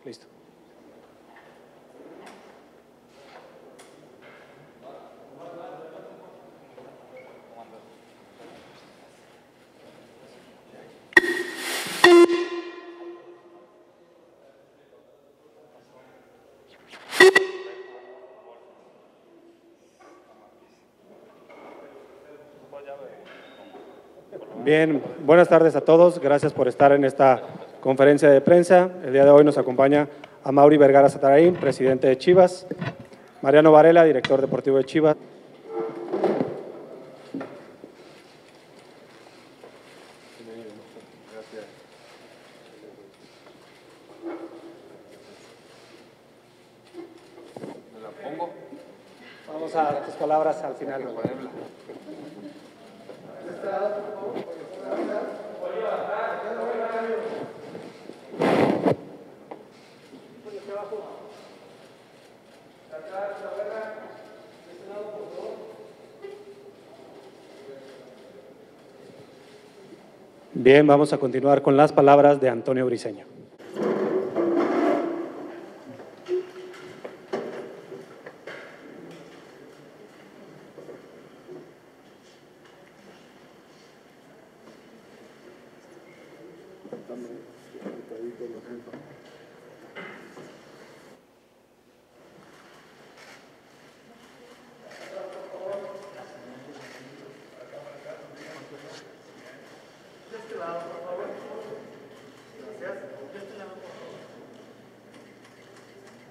Listo. Bien, buenas tardes a todos. Gracias por estar en esta conferencia de prensa. El día de hoy nos acompaña Amaury Vergara Zatarain, presidente de Chivas, Mariano Varela, director deportivo de Chivas. Vamos a tus palabras al final. Bien, vamos a continuar con las palabras de Antonio Briceño.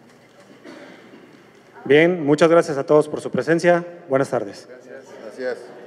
Bien, muchas gracias a todos por su presencia. Buenas tardes. Gracias. Gracias.